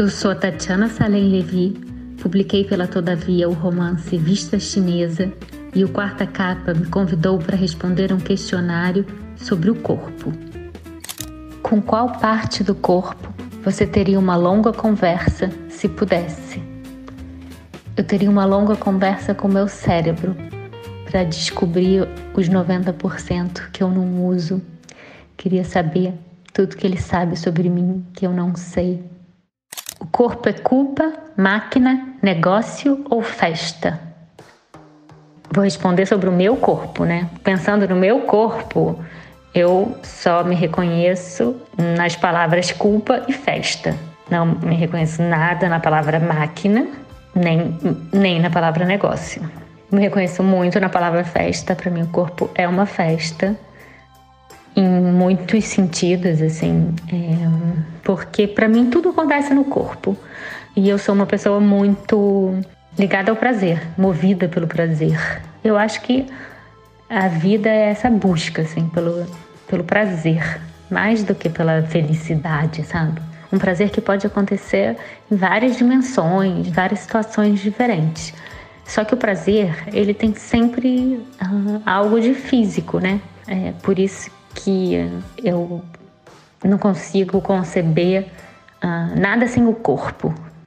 Eu sou a Tatiana Salem Levi, publiquei pela Todavia o romance Vista Chinesa e o Quarta Capa me convidou para responder um questionário sobre o corpo. Com qual parte do corpo você teria uma longa conversa se pudesse? Eu teria uma longa conversa com o meu cérebro para descobrir os 90% que eu não uso. Queria saber tudo que ele sabe sobre mim que eu não sei. O corpo é culpa, máquina, negócio ou festa? Vou responder sobre o meu corpo, né? Pensando no meu corpo, eu só me reconheço nas palavras culpa e festa. Não me reconheço nada na palavra máquina, nem na palavra negócio. Me reconheço muito na palavra festa. Para mim, o corpo é uma festa. Em muitos sentidos, assim, porque para mim tudo acontece no corpo e eu sou uma pessoa muito ligada ao prazer, movida pelo prazer. Eu acho que a vida é essa busca, assim, pelo prazer, mais do que pela felicidade, sabe? Um prazer que pode acontecer em várias dimensões, várias situações diferentes. Só que o prazer, ele tem sempre algo de físico, né? Por isso que eu não consigo conceber nada sem o corpo.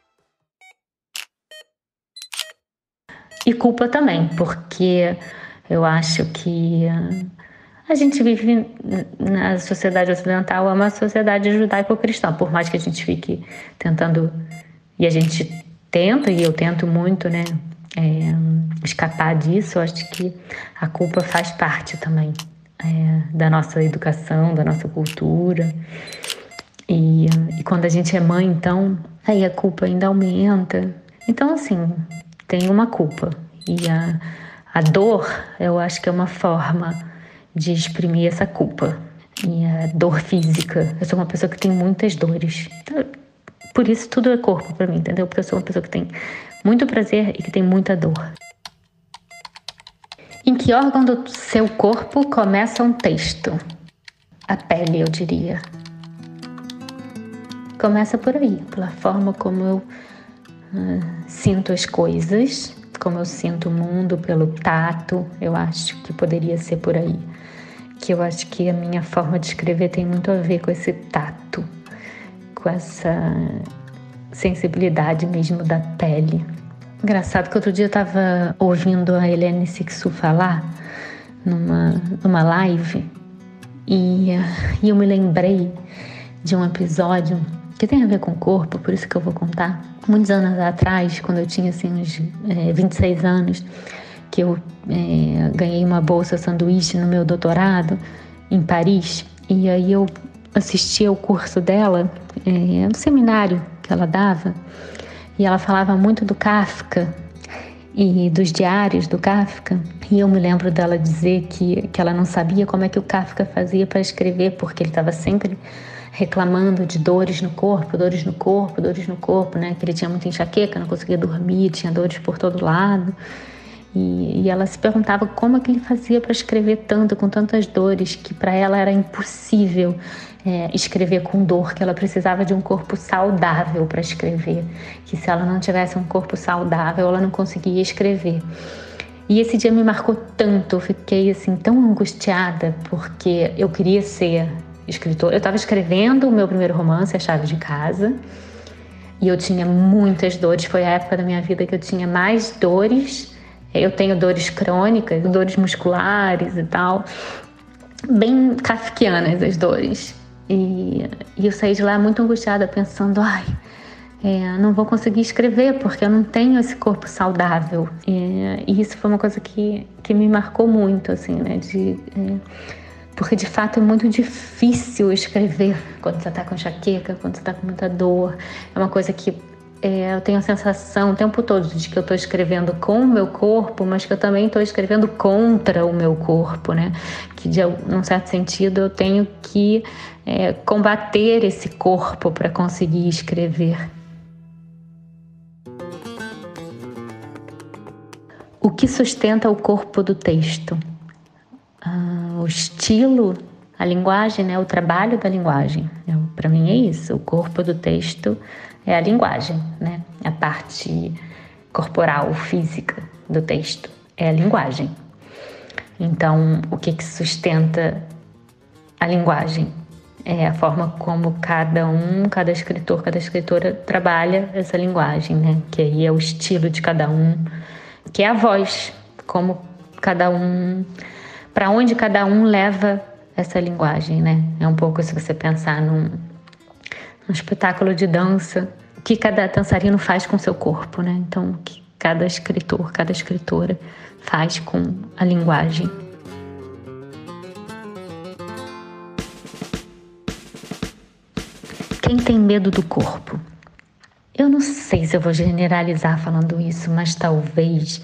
E culpa também, porque eu acho que a gente vive na sociedade ocidental, é uma sociedade judaico-cristã, por mais que a gente fique tentando, e a gente tenta, e eu tento muito, né, escapar disso. Eu acho que a culpa faz parte também da nossa educação, da nossa cultura. E quando a gente é mãe, então, aí a culpa ainda aumenta. Então, assim, tem uma culpa. E a dor, eu acho que é uma forma de exprimir essa culpa. E a dor física. Eu sou uma pessoa que tem muitas dores. Por isso, tudo é corpo pra mim, entendeu? Porque eu sou uma pessoa que tem muito prazer e que tem muita dor. Em que órgão do seu corpo começa um texto? A pele, eu diria. Começa por aí, pela forma como eu sinto as coisas, como eu sinto o mundo, pelo tato. Eu acho que poderia ser por aí. Que eu acho que a minha forma de escrever tem muito a ver com esse tato, com essa sensibilidade mesmo da pele. Engraçado que outro dia eu estava ouvindo a Helene Sixu falar numa live e eu me lembrei de um episódio que tem a ver com o corpo, por isso que eu vou contar. Muitos anos atrás, quando eu tinha assim, uns 26 anos, que eu ganhei uma bolsa sanduíche no meu doutorado em Paris, e aí eu assisti ao curso dela, no seminário que ela dava, e ela falava muito do Kafka e dos diários do Kafka. E eu me lembro dela dizer que ela não sabia como é que o Kafka fazia para escrever, porque ele estava sempre reclamando de dores no corpo, né? Que ele tinha muita enxaqueca, não conseguia dormir, tinha dores por todo lado. E ela se perguntava como é que ele fazia para escrever tanto, com tantas dores, que para ela era impossível escrever com dor, que ela precisava de um corpo saudável para escrever, que se ela não tivesse um corpo saudável, ela não conseguia escrever. E esse dia me marcou tanto, eu fiquei assim tão angustiada, porque eu queria ser escritora. Eu estava escrevendo o meu primeiro romance, A Chave de Casa, e eu tinha muitas dores. Foi a época da minha vida que eu tinha mais dores. Eu tenho dores crônicas, dores musculares e tal, bem kafkianas as dores. E eu saí de lá muito angustiada, pensando, não vou conseguir escrever porque eu não tenho esse corpo saudável. E isso foi uma coisa que me marcou muito, assim, né? Porque de fato é muito difícil escrever quando você está com enxaqueca, quando você está com muita dor. É uma coisa que eu tenho a sensação o tempo todo de que eu estou escrevendo com o meu corpo, mas que eu também estou escrevendo contra o meu corpo, né? Que, num certo sentido, eu tenho que combater esse corpo para conseguir escrever. O que sustenta o corpo do texto? O estilo, a linguagem, né? O trabalho da linguagem. Para mim é isso. O corpo do texto é a linguagem, né? A parte corporal, física do texto é a linguagem. Então, o que sustenta a linguagem é a forma como cada escritor, cada escritora trabalha essa linguagem, né? Que aí é o estilo de cada um, que é a voz, como cada um, para onde cada um leva essa linguagem, né? É um pouco se você pensar num espetáculo de dança, o que cada dançarino faz com o seu corpo, né? Então, o que cada escritor, cada escritora faz com a linguagem. Quem tem medo do corpo? Eu não sei se eu vou generalizar falando isso, mas talvez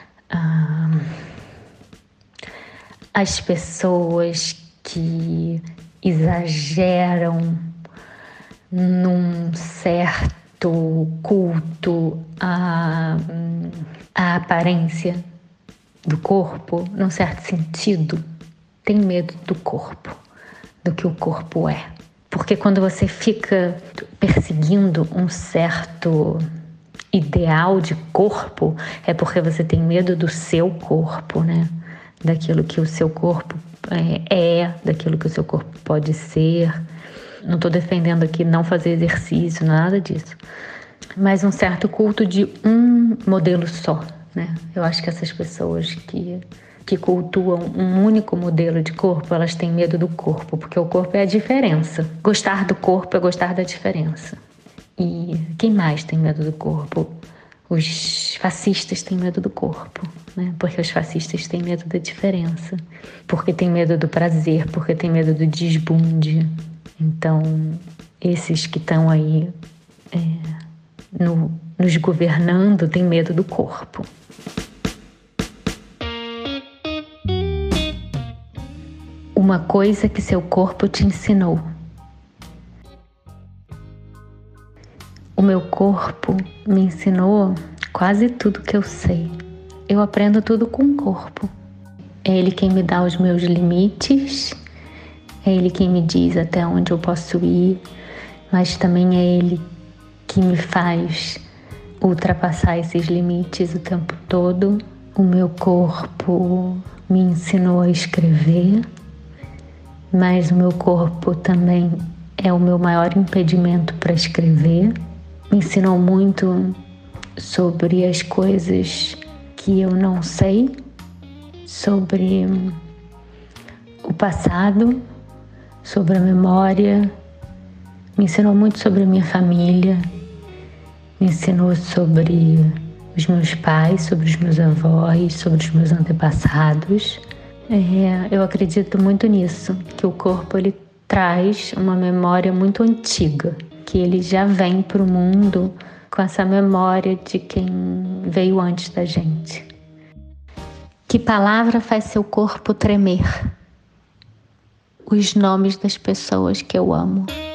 as pessoas que exageram num certo culto à aparência do corpo, num certo sentido, tem medo do corpo, do que o corpo é. Porque quando você fica perseguindo um certo ideal de corpo, é porque você tem medo do seu corpo, né? Daquilo que o seu corpo daquilo que o seu corpo pode ser. Não estou defendendo aqui não fazer exercício, nada disso. Mas um certo culto de um modelo só, né? Eu acho que essas pessoas que cultuam um único modelo de corpo, elas têm medo do corpo, porque o corpo é a diferença. Gostar do corpo é gostar da diferença. E quem mais tem medo do corpo? Os fascistas têm medo do corpo, né? Porque os fascistas têm medo da diferença, porque têm medo do prazer, porque têm medo do desbunde. Então, esses que estão aí nos governando têm medo do corpo. Uma coisa que seu corpo te ensinou. O meu corpo me ensinou quase tudo que eu sei. Eu aprendo tudo com o corpo. É ele quem me dá os meus limites, é ele quem me diz até onde eu posso ir, mas também é ele que me faz ultrapassar esses limites o tempo todo. O meu corpo me ensinou a escrever, mas o meu corpo também é o meu maior impedimento para escrever. Me ensinou muito sobre as coisas que eu não sei, sobre o passado, sobre a memória. Me ensinou muito sobre a minha família, me ensinou sobre os meus pais, sobre os meus avós, sobre os meus antepassados. Eu acredito muito nisso, que o corpo ele traz uma memória muito antiga, que ele já vem para o mundo com essa memória de quem veio antes da gente. Que palavra faz seu corpo tremer? Os nomes das pessoas que eu amo.